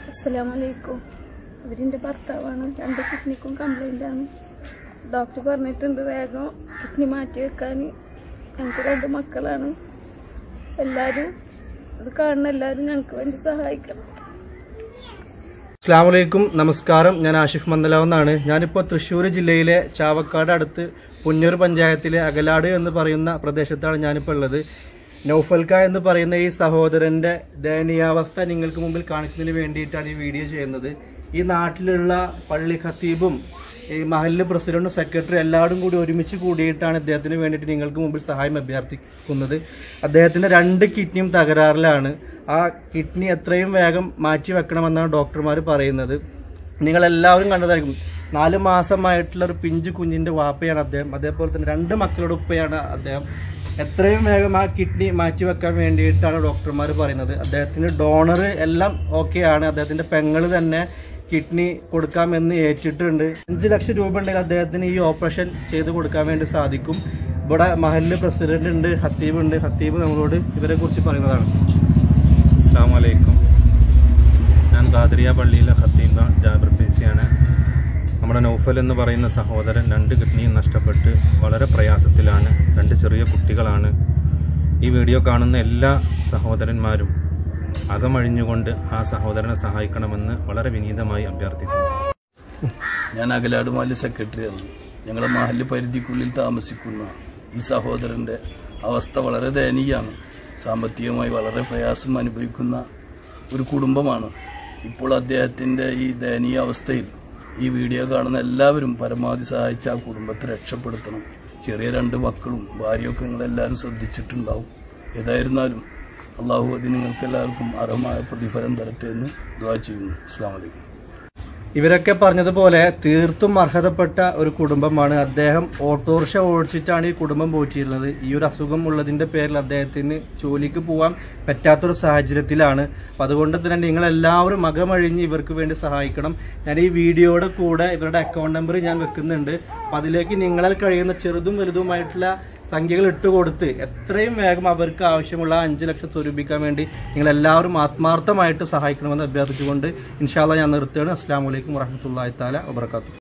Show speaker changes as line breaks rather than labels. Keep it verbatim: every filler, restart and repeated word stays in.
Assalamualaikum. അവരിൻ്റെ ഭർത്താവാണ്. രണ്ട് കിഡ്നിക്കും complaint ആണ്. ഡോക്ടർ പറഞ്ഞിട്ടുണ്ട് വേഗം കിഡ്നി മാറ്റി വെക്കാൻ. ഞങ്ങൾക്ക് രണ്ട് മക്കളാണ്. എല്ലാവരും അത് കാണുന്ന എല്ലാവരും ഞങ്ങൾക്ക് വേണ്ടി സഹായിക്കണം.
അസ്സലാമലൈക്കും, നമസ്കാരം. ഞാൻ ആഷിഫ് മന്ദലാവെന്നാണ്. ഞാനിപ്പോൾ തൃശ്ശൂർ ജില്ലയിലെ ചാവക്കാട് അടുത്ത് പുന്നൂർ പഞ്ചായത്തിലെ അകലാട് എന്ന് പറയുന്ന പ്രദേശത്താണ് ഞാനിപ്പോൾ ഉള്ളത്. നൗഫൽക്ക എന്ന് പറയുന്ന ഈ സഹോദരൻ്റെ ദയനീയാവസ്ഥ നിങ്ങൾക്ക് മുമ്പിൽ കാണിക്കുന്നതിന് വേണ്ടിയിട്ടാണ് ഈ വീഡിയോ ചെയ്യുന്നത്. ഈ നാട്ടിലുള്ള പള്ളി ഖത്തീബും ഈ മഹല്ല് പ്രസിഡന്റും സെക്രട്ടറി എല്ലാവരും കൂടി ഒരുമിച്ച് കൂടിയിട്ടാണ് ഇദ്ദേഹത്തിന് വേണ്ടിയിട്ട് നിങ്ങൾക്ക് മുമ്പിൽ സഹായം അഭ്യർത്ഥിക്കുന്നത്. അദ്ദേഹത്തിൻ്റെ രണ്ട് കിഡ്നിയും തകരാറിലാണ്. ആ കിഡ്നി എത്രയും വേഗം മാറ്റി വെക്കണമെന്നാണ് ഡോക്ടർമാർ പറയുന്നത്. നിങ്ങളെല്ലാവരും കണ്ടതായിരിക്കും, നാല് മാസമായിട്ടുള്ള ഒരു പിഞ്ചു കുഞ്ഞിൻ്റെ വാപ്പയാണ് അദ്ദേഹം. അതേപോലെ തന്നെ രണ്ട് മക്കളുടെ ഉപ്പയാണ് അദ്ദേഹം. എത്രയും വേഗം ആ കിഡ്നി മാറ്റി വെക്കാൻ വേണ്ടിയിട്ടാണ് ഡോക്ടർമാർ പറയുന്നത്. അദ്ദേഹത്തിന് ഡോണർ എല്ലാം ഓക്കെയാണ്. അദ്ദേഹത്തിൻ്റെ പെങ്ങൾ തന്നെ കിഡ്നി കൊടുക്കാമെന്ന് ഏറ്റിട്ടുണ്ട്. അഞ്ച് ലക്ഷം രൂപ ഉണ്ടെങ്കിൽ അദ്ദേഹത്തിന് ഈ ഓപ്പറേഷൻ ചെയ്ത് കൊടുക്കാൻ വേണ്ടി സാധിക്കും. ഇവിടെ മഹല്ല് പ്രസിഡന്റ് ഉണ്ട്, ഹത്തീബ് ഉണ്ട്. ഹത്തീബ് നമ്മളോട് ഇവരെ കുറിച്ച് പറയുന്നതാണ്.
അസ്സലാമു അലൈക്കും. ഞാൻ ഖാദിരിയ പള്ളിയിലെ ഹത്തീബ് ജാബിർ ഫീസിയാണ്. നമ്മുടെ നൗഫൽ എന്ന് പറയുന്ന സഹോദരൻ രണ്ട് കിഡ്നിയും നഷ്ടപ്പെട്ട് വളരെ പ്രയാസത്തിലാണ്. രണ്ട് ചെറിയ കുട്ടികളാണ്. ഈ വീഡിയോ കാണുന്ന എല്ലാ സഹോദരന്മാരും അകമഴിഞ്ഞുകൊണ്ട് ആ സഹോദരനെ സഹായിക്കണമെന്ന് വളരെ വിനീതമായി അഭ്യർത്ഥിക്കുന്നു.
ഞാൻ അകലാട് മഹല്ല് സെക്രട്ടറിയാണ്. ഞങ്ങളുടെ മഹല്ല് പരിധിക്കുള്ളിൽ താമസിക്കുന്ന ഈ സഹോദരൻ്റെ അവസ്ഥ വളരെ ദയനീയമാണ്. സാമ്പത്തികമായി വളരെ പ്രയാസം അനുഭവിക്കുന്ന ഒരു കുടുംബമാണ്. ഇപ്പോൾ അദ്ദേഹത്തിൻ്റെ ഈ ദയനീയ അവസ്ഥയിൽ ഈ വീഡിയോ കാണുന്ന എല്ലാവരും പരമാവധി സഹായിച്ച് ആ കുടുംബത്തെ രക്ഷപ്പെടുത്തണം. ചെറിയ രണ്ട് മക്കളും ഭാര്യയൊക്കെ നിങ്ങളെല്ലാവരും ശ്രദ്ധിച്ചിട്ടുണ്ടാവും. ഏതായിരുന്നാലും അള്ളാഹു അത് നിങ്ങൾക്ക് എല്ലാവർക്കും അർഹമായ പ്രതിഫലം തരട്ടെ എന്ന് ദുആ ചെയ്യുന്നു. അസ്സലാമു അലൈക്കും.
ഇവരൊക്കെ പറഞ്ഞതുപോലെ തീർത്തും അർഹതപ്പെട്ട ഒരു കുടുംബമാണ്. അദ്ദേഹം ഓട്ടോറിക്ഷ ഓടിച്ചിട്ടാണ് ഈ കുടുംബം പോറ്റിയിരുന്നത്. ഈ ഒരു അസുഖം ഉള്ളതിന്റെ പേരിൽ അദ്ദേഹത്തിന് ജോലിക്ക് പോകാൻ പറ്റാത്തൊരു സാഹചര്യത്തിലാണ്. അപ്പം അതുകൊണ്ട് തന്നെ നിങ്ങളെല്ലാവരും അകമഴിഞ്ഞ് ഇവർക്ക് വേണ്ടി സഹായിക്കണം. ഞാൻ ഈ വീഡിയോയുടെ കൂടെ ഇവരുടെ അക്കൗണ്ട് നമ്പർ ഞാൻ വെക്കുന്നുണ്ട്. അപ്പം അതിലേക്ക് നിങ്ങളാൽ കഴിയുന്ന ചെറുതും വലുതുമായിട്ടുള്ള സംഖ്യകൾ ഇട്ടുകൊടുത്ത് എത്രയും വേഗം അവർക്ക് ആവശ്യമുള്ള അഞ്ച് ലക്ഷം സ്വരൂപിക്കാൻ വേണ്ടി നിങ്ങളെല്ലാവരും ആത്മാർത്ഥമായിട്ട് സഹായിക്കണമെന്ന് അഭ്യർത്ഥിച്ചുകൊണ്ട് ഇൻഷാ അല്ലാഹ് ഞാൻ നിർത്തുകയാണ്. അസ്സലാമു അലൈക്കും വറഹ്മത്തുള്ളാഹി തആല വബറകാതുഹു.